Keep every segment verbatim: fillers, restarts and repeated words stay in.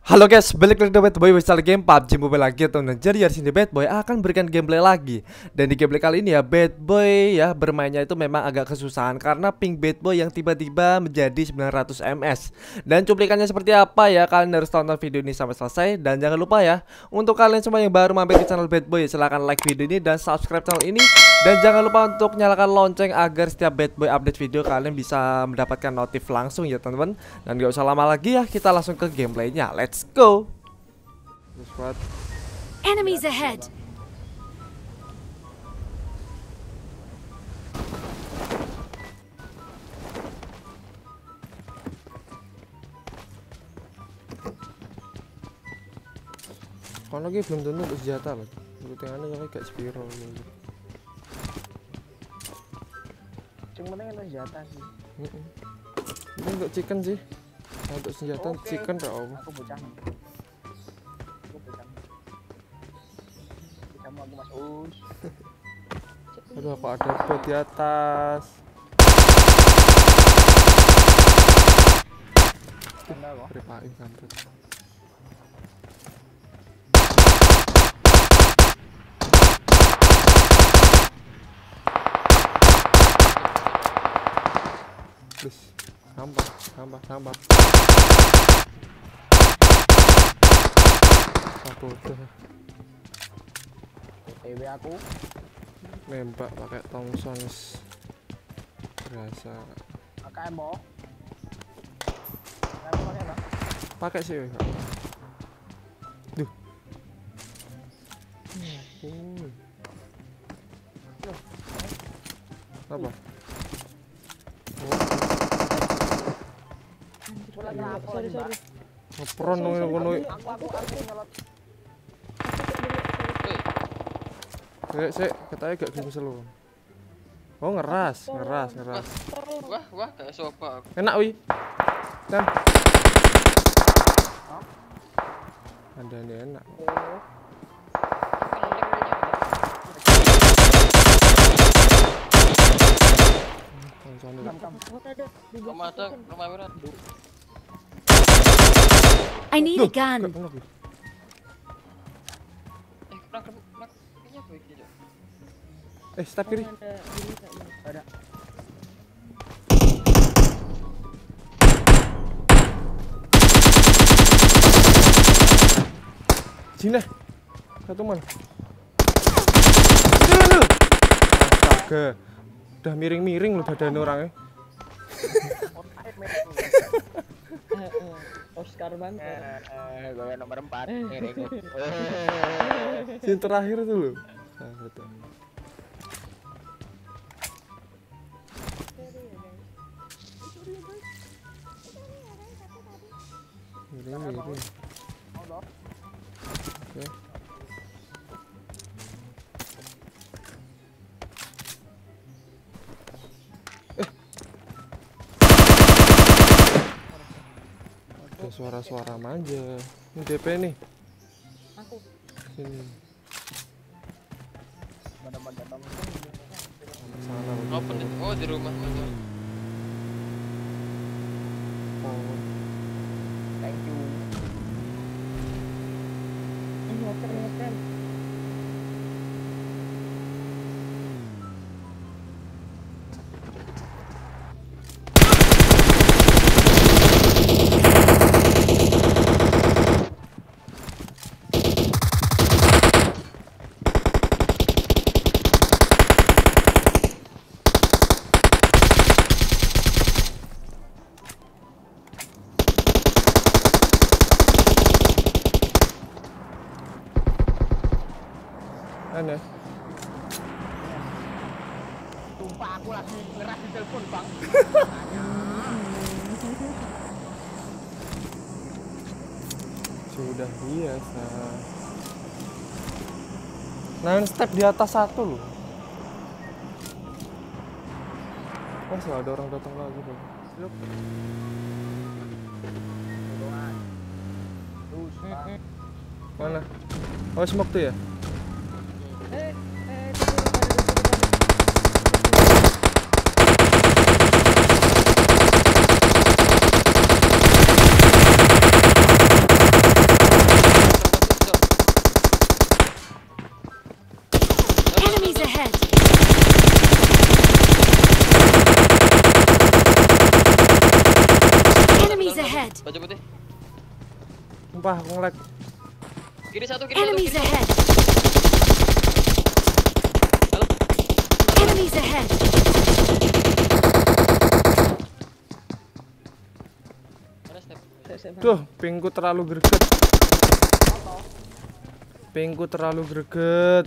Halo guys, balik lagi dengan Bad Boy Wisal Game P U B G Mobile lagi teman-teman. Jadi di sini Bad Boy akan berikan gameplay lagi. Dan di gameplay kali ini ya Bad Boy ya bermainnya itu memang agak kesusahan karena ping Bad Boy yang tiba-tiba menjadi sembilan ratus M S. Dan cuplikannya seperti apa ya, kalian harus tonton video ini sampai selesai. Dan jangan lupa ya, untuk kalian semua yang baru mampir ke channel Bad Boy, silahkan like video ini dan subscribe channel ini. Dan jangan lupa untuk nyalakan lonceng agar setiap Bad Boy update video kalian bisa mendapatkan notif langsung ya teman-teman. Dan gak usah lama lagi ya, kita langsung ke gameplaynya. Let's go. Enemies ahead. Kalau lagi belum tentu untuk senjata loh. Lutingannya yang kayak spiral gitu. Cuma ada senjata sih. Heeh. Ini untuk chicken sih. Nah, untuk senjata Oke. chicken ra apa. Aku bocah. Aku bocah. Kamu aku Mas Us. Aduh, apa ada bot di atas. Anda kok. Ripain kampret. Please, sampah, sampah, sampah. Aku udah T W aku. nembak pakai Thompson berasa. A K M mo. Kamu pakai apa? Pakai sih. Kak. Duh. Hmm. Apa? Pulang kenapa lagi, Mbak? Ngepron ngono ngono. Aku aku aku nyolot. Kayak sih, katanya gak gitu selo. Oh, ngeras, ngeras, ngeras. Wah, wah, kayak soba. Enak wi. Kan. Ada ini enak. Langsung dulu. Rumah ada, rumah berat. I need a Duh, gun. gak kena, Wi. Eh, kurang kurang kurang. Kayaknya baik gitu. Eh, step kiri. Ada. Sini. Satu man. Aduh. Astaga. Udah miring-miring loh badan orangnya. Oscar banget. Eh, gue nomor empat. Yang terakhir itu loh. Nah, betul. Miring-miring. Oke. Ada suara-suara manja. Ini D P nih. Aku. Sini. Pada-pada bang. Sana. Open deh. Oh, di rumah mana? Oh. Thank you. Motor motor. Aneh. Sumpah aku lagi ngeras di telepon, Bang. Sudah biasa. Nah, step di atas satu loh. Masih ada orang datang lagi bang. Look. Doang. Terus, Bang. Mana? Oh, smoke tuh ya? Eh, eh, Sumpah aku nge-lag. Kiri satu, kiri satu. Enemies Kiri. ahead! Halo. Enemies ahead! Mana step? Duh, pingku terlalu greget. Pingku terlalu greget.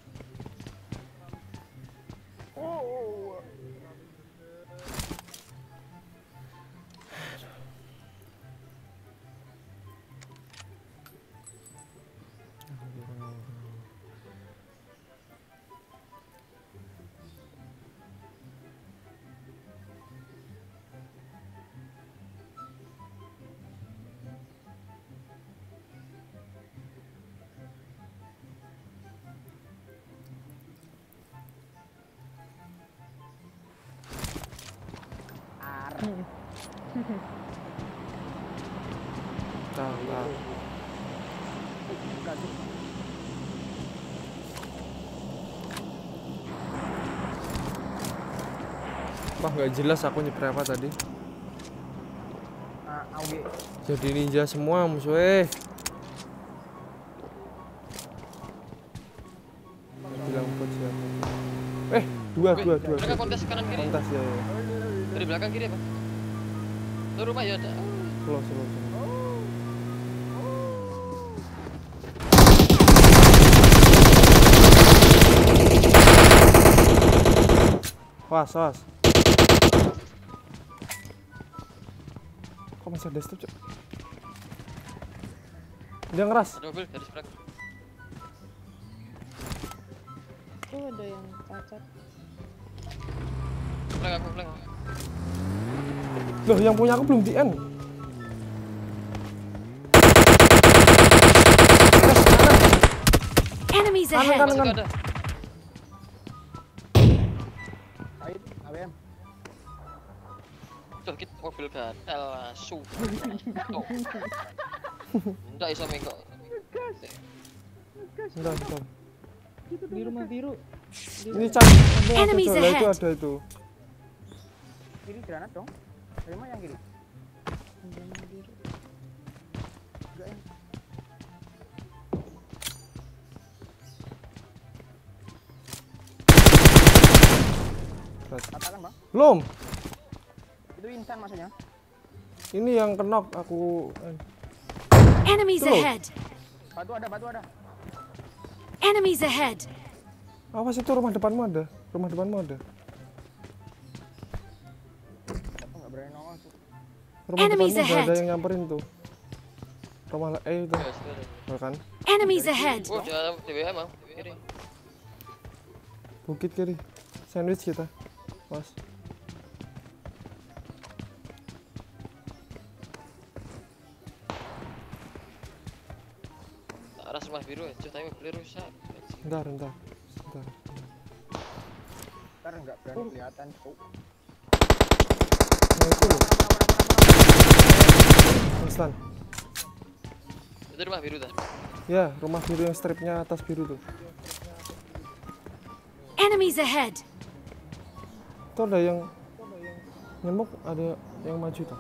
Nah, nah. Wah, nggak jelas aku nyeper apa tadi. Ah, auge. Jadi ninja semua musuhnya. Bilang pot siapa? Eh, dua, dua, dua. Mereka kontes kanan kiri. Kontas ya, ya. Dari belakang kiri apa? Tuh rumah ya ada. Slow, slow, slow. Was, was. Kok masih ada step, Cok? Dia ngeras. Ada mobil dari seberang. Tuh ada yang cacat. Pulang aku pulang. Loh, yang punya aku belum di end. Enemies Kanan, ahead! kanan. Masih ada. Ayo, A W M. Tuh kita mobil gatel langsung. Tuh. Enggak iso mengkok. Bentar, bentar. Di rumah biru. Di Ini cat. Ada, Enemies ada, itu ahead. ada itu. Kiri granat dong. Dari mana yang kiri? rumah biru. Enggak yang. Katakan bang. Belum. Itu insan maksudnya. Ini yang kenok aku. Enemies Tuh. ahead! Batu ada, batu ada. Enemies ahead! Awas itu rumah depanmu ada. Rumah depanmu ada. Aku nggak berani nongol tuh. Rumah Enemies depanmu udah ada ahead. yang nyamperin tuh. Rumah la- eh itu, Ya, situ ada. tuh kan. Enemies ahead! Oh, dia D W M, Bang. Kiri. Bukit kiri. Sandwich kita. Mas. Arah rumah biru ya, ceritanya mobilnya rusak. Bentar, bentar. Bentar. Ntar nggak berani kelihatan tuh. Nah, itu loh. Instan. Itu rumah biru dah. Ya, rumah biru yang stripnya atas biru tuh. Enemies ahead! Itu ada yang nyemuk, ada yang maju tuh.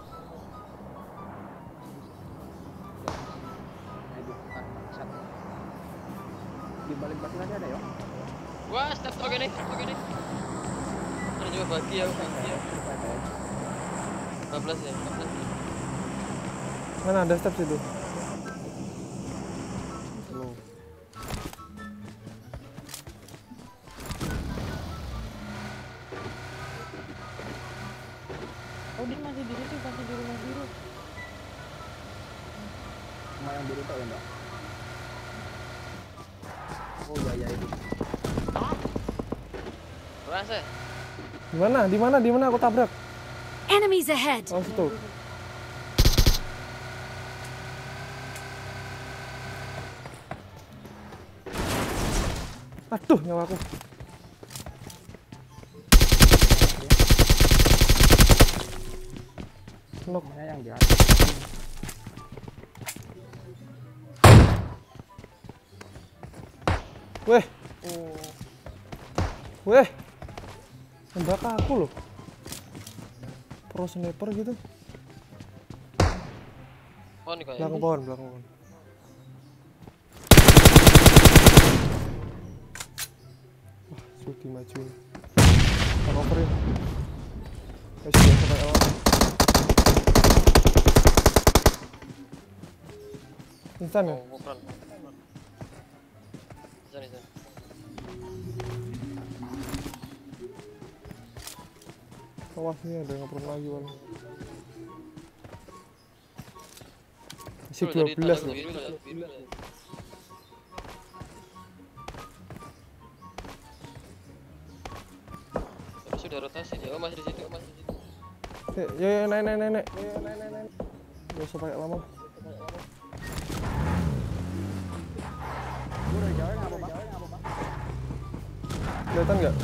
Nah itu kan bangsat. Di balik batu tadi ada ya. Wah, step oke nih, oke nih. Ada juga bagi ya, bagi ya. empat belas ya, empat belas. Mana ada step situ? Slow. Oh dia masih di situ, masih di rumah biru. Rumah yang biru tau ya mbak. Oh iya iya itu. Berasa? Di mana? Di mana? Di mana aku tabrak? Enemies ahead! Oh, situ. Aduh, nyawaku. Knock. Mana yang di atas? Weh, Oh. weh. Nembak aku loh. Pro sniper gitu. Oh, nih kayak. Belakang pohon, belakang pohon. Sudi majuin. Aku overin. Eh sudah sampai awal. Instan ya? Oh, bukan. Sana, sana. Awas nih ada yang ngeprong lagi Wan. Masih dua belas loh. Biru, biru, biru. Tapi sudah rotasi dia. Oh, masih di situ, oh, masih di situ. Ya ya ya, naik naik naik naik. Ya ya, naik naik naik. Gak usah pakai lama. Kelihatan nggak?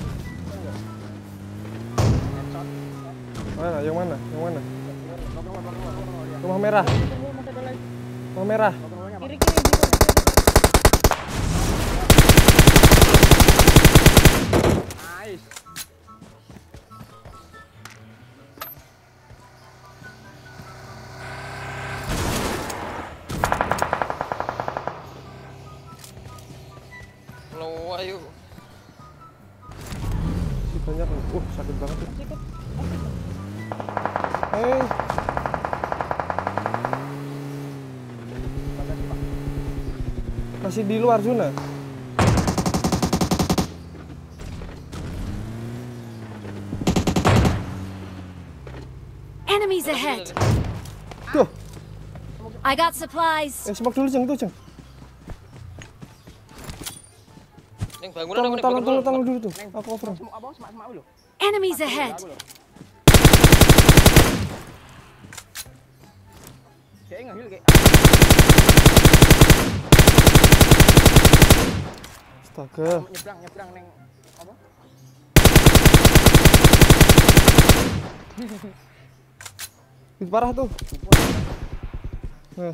Mana? Yang mana? Yang mana? Rumah merah. Rumah merah. Kiri kiri biru. Lo ayo. Masih banyak nih. Uh, sakit banget tuh. Sikit. Hei. Masih di luar zona. Enemies ahead. Tuh, I got supplies. eh smoke dulu Jeng tuh Jeng. Neng bangunan Tolong, aku, Neng, tolong, tolong, bangunan. tolong dulu tuh. Aku over. Enemies ahead. Astaga. Itu parah tuh. Yes.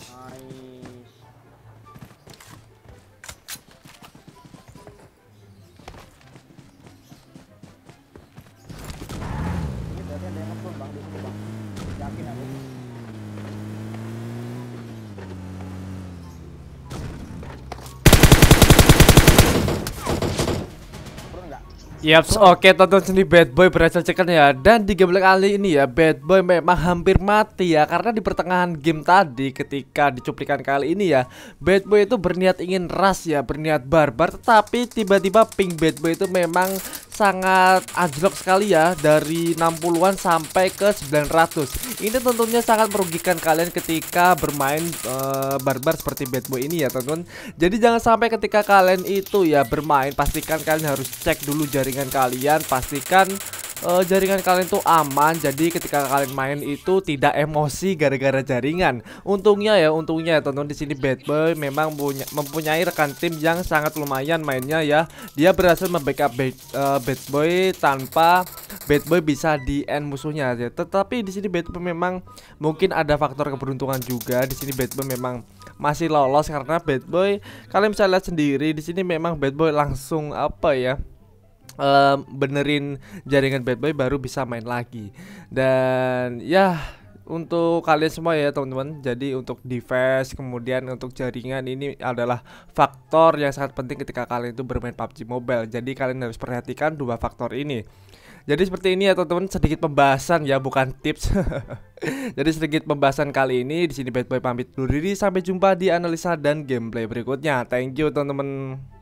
Yaps, oke tonton sini Bad Boy berhasil cekan ya. Dan di gameplay kali ini ya Bad Boy memang hampir mati ya, karena di pertengahan game tadi ketika di cuplikan kali ini ya Bad Boy itu berniat ingin rush ya, berniat barbar, tetapi tiba-tiba ping Bad Boy itu memang sangat anjlok sekali ya, dari enam puluhan sampai ke sembilan ratus. Ini tentunya sangat merugikan kalian ketika bermain uh, barbar seperti Bad Boy ini ya teman-teman. Jadi jangan sampai ketika kalian itu ya bermain, pastikan kalian harus cek dulu jaringan kalian, pastikan uh, jaringan kalian tuh aman. Jadi ketika kalian main itu tidak emosi gara-gara jaringan. Untungnya ya, untungnya ya teman-teman, di sini Bad Boy memang punya, mempunyai rekan tim yang sangat lumayan mainnya ya. Dia berhasil membackup Bad, uh, Bad Boy tanpa Bad Boy bisa di end musuhnya aja. Tetapi di sini Bad Boy memang mungkin ada faktor keberuntungan juga. Di sini Bad Boy memang masih lolos karena Bad Boy, kalian bisa lihat sendiri di sini memang Bad Boy langsung apa ya, Uh, benerin jaringan Bad Boy baru bisa main lagi. Dan ya untuk kalian semua ya teman-teman, jadi untuk device kemudian untuk jaringan ini adalah faktor yang sangat penting ketika kalian itu bermain P U B G Mobile. Jadi kalian harus perhatikan dua faktor ini. Jadi seperti ini ya teman-teman, sedikit pembahasan ya, bukan tips. Jadi sedikit pembahasan kali ini. Di sini Bad Boy pamit dulu diri, sampai jumpa di analisa dan gameplay berikutnya. Thank you teman-teman.